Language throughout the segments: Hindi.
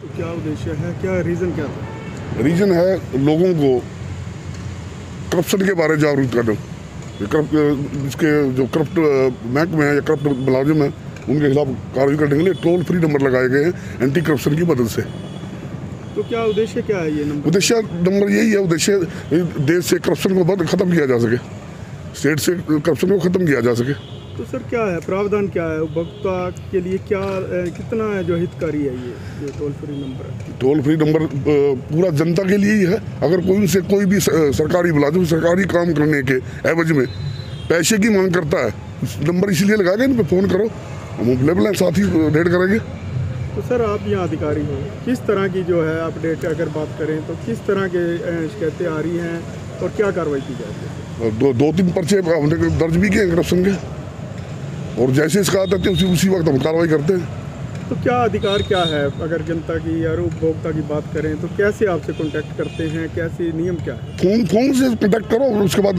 तो क्या उद्देश्य है, क्या रीज़न क्या था? रीज़न है लोगों को करप्शन के बारे में जागरूक करना। इसके जो करप्ट महकमे हैं या करप्ट मुलाजिम हैं उनके खिलाफ कार्रवाई करने के लिए टोल फ्री नंबर लगाए गए हैं एंटी करप्शन की मदद से। तो क्या उद्देश्य क्या है ये नंबर? उद्देश्य नंबर यही है, उद्देश्य देश से करप्शन को खत्म किया जा सके, स्टेट से करप्शन को खत्म किया जा सके। तो सर क्या है प्रावधान, क्या है उपभोक्ता के लिए, क्या कितना है जो हितकारी है ये टोल फ्री नंबर है? टोल फ्री नंबर पूरा जनता के लिए ही है। अगर कोई उनसे कोई भी सरकारी मुलाजिम सरकारी काम करने के एवज में पैसे की मांग करता है, नंबर इसलिए लगाया गया, इन पर फ़ोन करो, हम अवेलेबल हैं, साथ ही रेड करेंगे। तो सर आप यहाँ अधिकारी हो, किस तरह की जो है अपडेट अगर बात करें तो किस तरह के शिकायतें आ रही हैं और क्या कार्रवाई की जाती है? दो तीन पर्चे हमने दर्ज भी किए करप्शन के, और जैसे शिकायत आती है उसी वक्त हम कार्रवाई करते हैं। तो क्या अधिकार क्या है, अगर जनता की या उपभोक्ता की बात करें तो कैसे आपसे कांटेक्ट करते हैं, कैसे नियम क्या है? फोन से कांटेक्ट करो, उसके बाद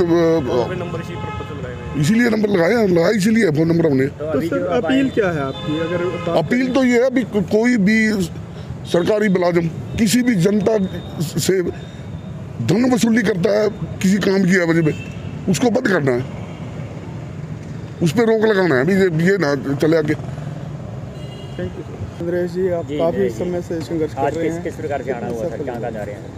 इसीलिए नंबर लगाया इसीलिए फ़ोन नंबर हमने। तो सर अपील क्या है आपकी? अगर अपील तो ये है भी कोई भी सरकारी मुलाजिम किसी भी जनता से धन वसूली करता है किसी काम की वजह में, उसको बंद करना है, उस पर रोक लगाना है, अभी ये ना चले आगे। Thank you sir. Naresh ji, आप काफ़ी समय से संघर्ष कर रहे हैं, किस प्रकार से आना हुआ सर, कहाँ जा रहे हैं?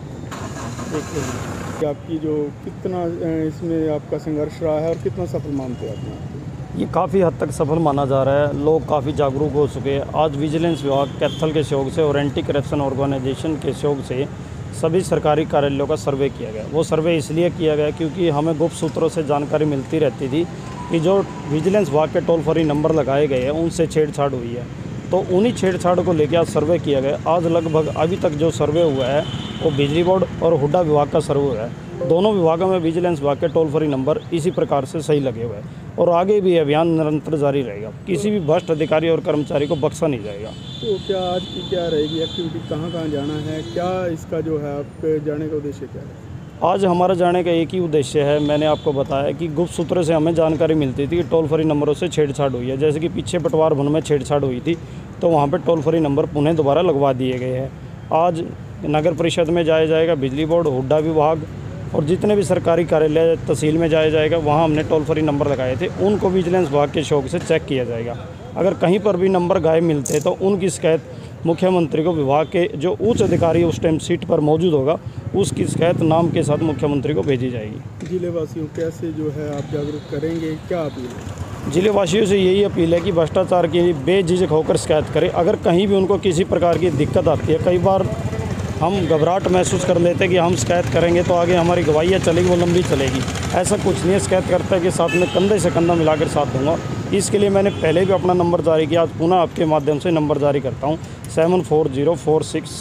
देखिए आपकी जो कितना इसमें आपका संघर्ष रहा है और कितना सफल मानते हैं आप? ये काफ़ी हद तक सफल माना जा रहा है, लोग काफ़ी जागरूक हो चुके हैं। आज विजिलेंस विभाग कैथल के सहयोग से और एंटी करप्शन ऑर्गेनाइजेशन के सहयोग से सभी सरकारी कार्यालयों का सर्वे किया गया। वो सर्वे इसलिए किया गया क्योंकि हमें गुप्त सूत्रों से जानकारी मिलती रहती थी कि जो विजिलेंस विभाग के टोल फ्री नंबर लगाए गए हैं उनसे छेड़छाड़ हुई है, तो उन्हीं छेड़छाड़ को लेकर आज सर्वे किया गया। आज लगभग अभी तक जो सर्वे हुआ है वो बिजली बोर्ड और हुड्डा विभाग का सर्वे हुआ है। दोनों विभागों में विजिलेंस विभाग के टोल फ्री नंबर इसी प्रकार से सही लगे हुए हैं और आगे भी अभियान निरंतर जारी रहेगा। किसी भी भ्रष्ट अधिकारी और कर्मचारी को बख्शा नहीं जाएगा। तो क्या आज की क्या रहेगी एक्टिविटी, कहाँ कहाँ जाना है, क्या इसका जो है आपके जाने का उद्देश्य क्या है? आज हमारा जाने का एक ही उद्देश्य है, मैंने आपको बताया कि गुप्त सूत्रों से हमें जानकारी मिलती थी कि टोल फ्री नंबरों से छेड़छाड़ हुई है। जैसे कि पीछे पटवार भवन में छेड़छाड़ हुई थी तो वहाँ पर टोल फ्री नंबर पुनः दोबारा लगवा दिए गए हैं। आज नगर परिषद में जाया जाएगा, बिजली बोर्ड, हुड्डा विभाग और जितने भी सरकारी कार्यालय तहसील में जाया जाएगा, वहाँ हमने टोल फ्री नंबर लगाए थे, उनको विजिलेंस विभाग के सहयोग से चेक किया जाएगा। अगर कहीं पर भी नंबर गायब मिलते हैं तो उनकी शिकायत मुख्यमंत्री को, विभाग के जो उच्च अधिकारी उस टाइम सीट पर मौजूद होगा उसकी शिकायत नाम के साथ मुख्यमंत्री को भेजी जाएगी। जिले वासियों कैसे जो है आप जागरूक करेंगे, क्या अपील है? जिले वासियों से यही अपील है कि भ्रष्टाचार की बेझिझक होकर शिकायत करें। अगर कहीं भी उनको किसी प्रकार की दिक्कत आती है, कई बार हम घबराहट महसूस कर लेते हैं कि हम शिकायत करेंगे तो आगे हमारी गवाहियाँ चलेगी, वो लंबी चलेगी। ऐसा कुछ नहीं है, शिकायत करता है कि साथ में कंधे से कंधा मिलाकर साथ दूंगा। इसके लिए मैंने पहले भी अपना नंबर जारी किया, आज पुनः आपके माध्यम से नंबर जारी करता हूँ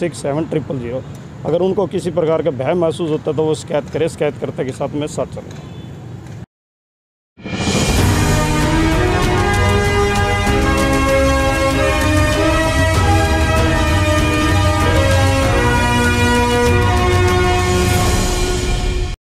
7404667000। अगर उनको किसी प्रकार का भय महसूस होता है तो वो शिकायत करें, शिकायत करते के साथ में साथ चलें।